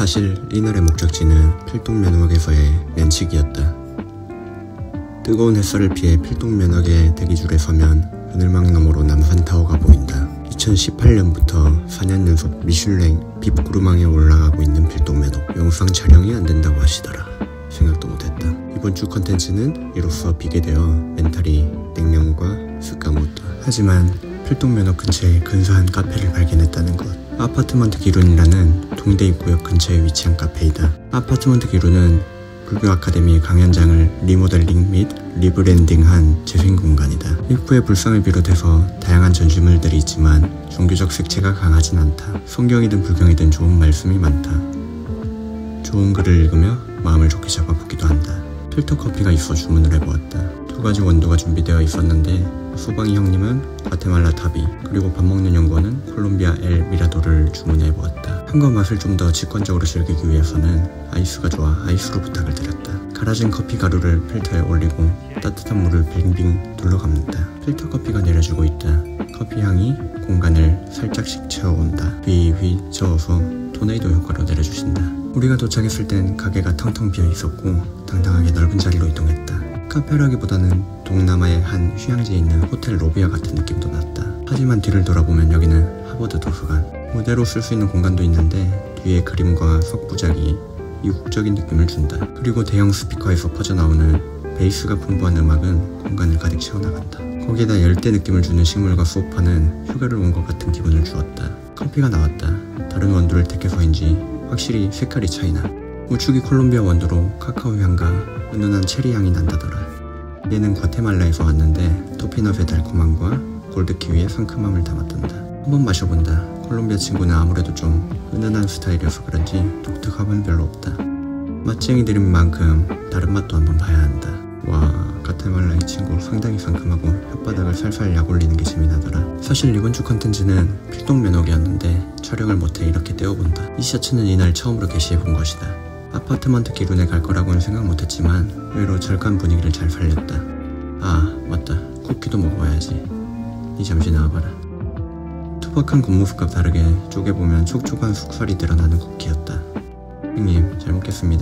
사실 이날의 목적지는 필동면허역에서의 면치기였다. 뜨거운 햇살을 피해 필동면허계 대기줄에 서면 그늘막 너머로 남산타워가 보인다. 2018년부터 4년 연속 미슐랭 빕구르망에 올라가고 있는 필동면허. 영상 촬영이 안된다고 하시더라. 생각도 못했다. 이번 주 컨텐츠는 이로써 비게 되어 멘탈이 냉면과 습감했다. 하지만 필동면허 근처에 근사한 카페를 발견했다는 것. 아파트먼트 기룬이라는 동대 입구역 근처에 위치한 카페이다. 아파트먼트 기룬은 불교 아카데미 강연장을 리모델링 및 리브랜딩한 재생공간이다. 입구에 불상을 비롯해서 다양한 전시물들이 있지만 종교적 색채가 강하진 않다. 성경이든 불경이든 좋은 말씀이 많다. 좋은 글을 읽으며 마음을 좋게 잡아보기도 한다. 필터 커피가 있어 주문을 해보았다. 2가지 원두가 준비되어 있었는데 소방이 형님은 과테말라 타비, 그리고 밥 먹는 연구원은 콜롬비아 엘 미라도를 주문해보았다. 한과 맛을 좀 더 직관적으로 즐기기 위해서는 아이스가 좋아 아이스로 부탁을 드렸다. 갈아진 커피 가루를 필터에 올리고 따뜻한 물을 빙빙 둘러감는다. 필터 커피가 내려주고 있다. 커피 향이 공간을 살짝씩 채워온다. 휘휘 저어서 토네이도 효과로 내려주신다. 우리가 도착했을 땐 가게가 텅텅 비어 있었고 당당하게 넓은 자리로 이동했다. 카페라기보다는 동남아의 한 휴양지에 있는 호텔 로비와 같은 느낌도 났다. 하지만 뒤를 돌아보면 여기는 하버드 도서관. 무대로 쓸 수 있는 공간도 있는데 뒤에 그림과 석부작이 이국적인 느낌을 준다. 그리고 대형 스피커에서 퍼져나오는 베이스가 풍부한 음악은 공간을 가득 채워나간다. 거기에다 열대 느낌을 주는 식물과 소파는 휴가를 온 것 같은 기분을 주었다. 커피가 나왔다. 다른 원두를 택해서인지 확실히 색깔이 차이나. 우측이 콜롬비아 원두로 카카오 향과 은은한 체리 향이 난다더라. 얘는 과테말라에서 왔는데 토피넛의 달콤함과 골드키위의 상큼함을 담았단다. 한번 마셔본다. 콜롬비아 친구는 아무래도 좀 은은한 스타일이어서 그런지 독특함은 별로 없다. 맛쟁이들인 만큼 다른 맛도 한번 봐야 한다. 와, 과테말라 이 친구 상당히 상큼하고 혓바닥을 살살 약올리는 게 재미나더라. 사실 이번 주 컨텐츠는 필동면허기였는데 촬영을 못해 이렇게 떼어본다. 이 셔츠는 이날 처음으로 게시해본 것이다. 아파트먼트 기룬에 갈 거라고는 생각 못했지만 의외로 절간 분위기를 잘 살렸다. 아 맞다, 쿠키도 먹어야지. 니 잠시 나와봐라. 투박한 겉모습과 다르게 쪼개보면 촉촉한 속살이 드러나는 쿠키였다. 형님 잘 먹겠습니다.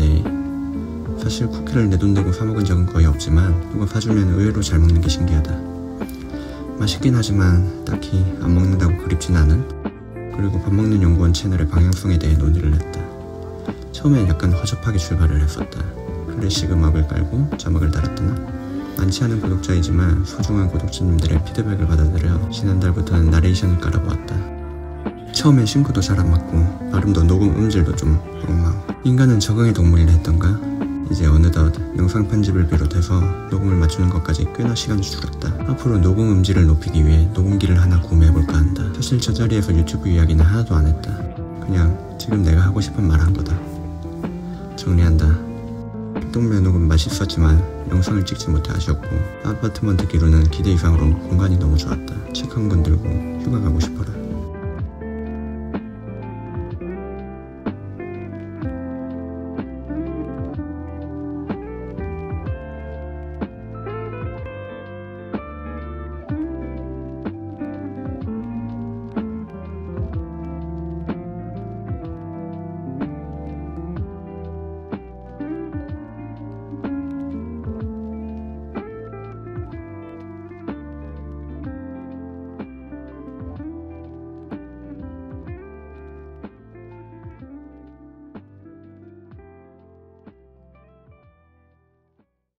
사실 쿠키를 내 돈 내고 사먹은 적은 거의 없지만 누가 사주면 의외로 잘 먹는 게 신기하다. 맛있긴 하지만 딱히 안 먹는다고 그립진 않은? 그리고 밥 먹는 연구원 채널의 방향성에 대해 논의를 했다. 처음엔 약간 허접하게 출발을 했었다. 클래식 음악을 깔고 자막을 달았더나 많지 않은 구독자이지만 소중한 구독자님들의 피드백을 받아들여 지난달부터는 나레이션을 깔아보았다. 처음엔 싱크도 잘 안 맞고 발음도 녹음 음질도 좀 엉망. 인간은 적응의 동물이라 했던가? 이제 어느덧 영상 편집을 비롯해서 녹음을 맞추는 것까지 꽤나 시간이 줄었다. 앞으로 녹음 음질을 높이기 위해 녹음기를 하나 구매해볼까 한다. 사실 저 자리에서 유튜브 이야기는 하나도 안 했다. 그냥 지금 내가 하고 싶은 말 한 거다. 정리한다. 필동면허는 맛있었지만 영상을 찍지 못해 아쉬웠고 아파트먼트 기루는 기대 이상으로 공간이 너무 좋았다. 책 한 권 들고 휴가 가고 싶어라.